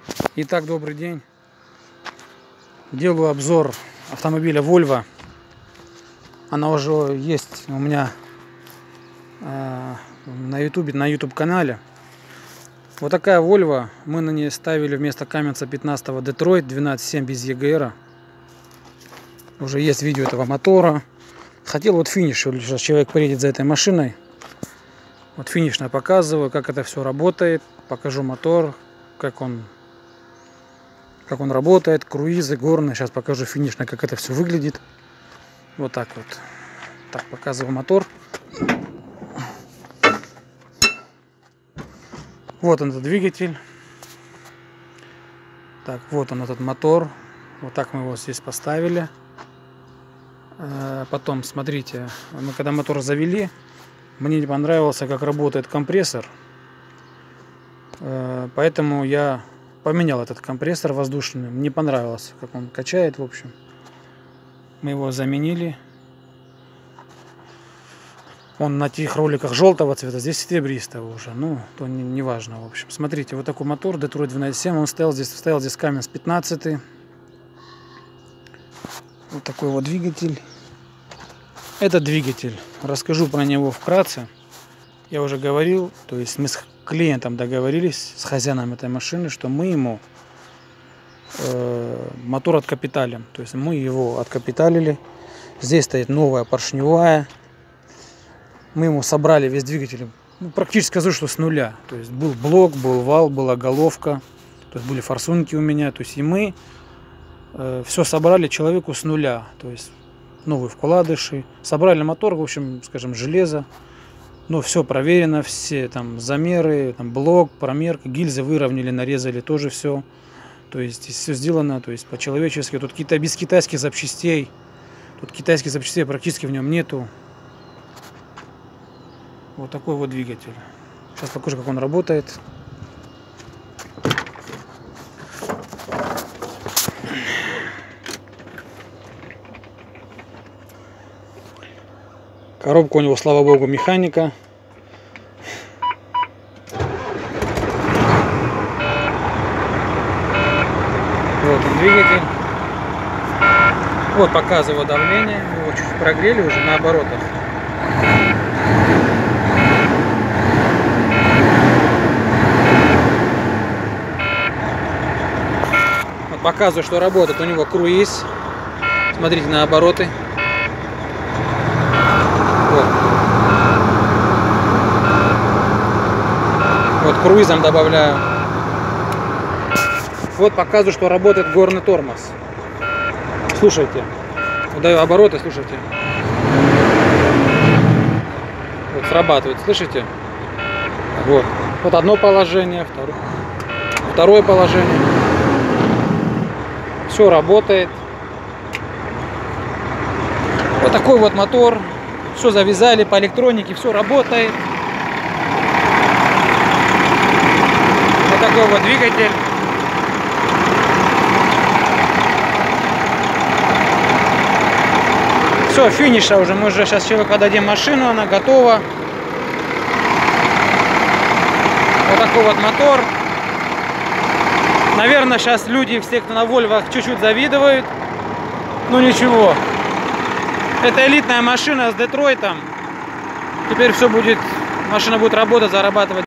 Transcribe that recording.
Итак, добрый день. Делаю обзор автомобиля Volvo. Она уже есть у меня на YouTube канале. Вот такая Volvo. Мы на ней ставили вместо Каменца 15-го Detroit 12.7 без EGR. Уже есть видео этого мотора. Хотел вот финиш. Сейчас человек приедет за этой машиной. Вот финишно показываю, как это все работает. Покажу мотор, как он работает, круизы, горные. Сейчас покажу финишно, как это все выглядит. Вот так вот. Так, показываю мотор. Вот он, этот двигатель. Так, вот он, этот мотор. Вот так мы его здесь поставили. Потом, смотрите, мы когда мотор завели, мне не понравился, как работает компрессор. Поэтому я поменял этот компрессор воздушный. Мне понравилось, как он качает, в общем. Мы его заменили. Он на тех роликах желтого цвета, здесь серебристого уже. Ну, то не важно, в общем. Смотрите, вот такой мотор Detroit 12.7. Он стоял здесь Каменц 15. Вот такой вот двигатель. Этот двигатель, расскажу про него вкратце. Я уже говорил, то есть мы с клиентом договорились, с хозяином этой машины, что мы ему мотор откапиталим. То есть мы его откапиталили. Здесь стоит новая поршневая. Мы ему собрали весь двигатель, ну, практически скажу, что с нуля. То есть был блок, был вал, была головка, то есть были форсунки у меня. То есть и мы все собрали человеку с нуля. То есть новые вкладыши. Собрали мотор, в общем, скажем, железо. Но все проверено, все там замеры, там блок, промерка, гильзы выровняли, нарезали, тоже все. То есть все сделано, то есть по-человечески. Тут без китайских запчастей. Тут китайских запчастей практически в нем нету. Вот такой вот двигатель. Сейчас покажу, как он работает. Коробка у него, слава богу, механика. Вот он, двигатель. Вот показываю давление. Мы его чуть прогрели уже на оборотах. Вот показываю, что работает у него круиз. Смотрите на обороты. Вот круизом добавляю. Вот показываю, что работает горный тормоз. Слушайте. Удаю обороты, слушайте. Вот срабатывает, слышите? Вот. Вот одно положение, второе положение. Все работает. Вот такой вот мотор. Все завязали по электронике, все работает. Вот такой вот двигатель. Все, финиша уже. Мы уже сейчас человеку отдадим машину, она готова. Вот такой вот мотор. Наверное, сейчас люди, все, кто на Volvo, чуть-чуть завидуют. Ну ничего. Это элитная машина с Детройтом. Теперь все будет, машина будет работать, зарабатывать.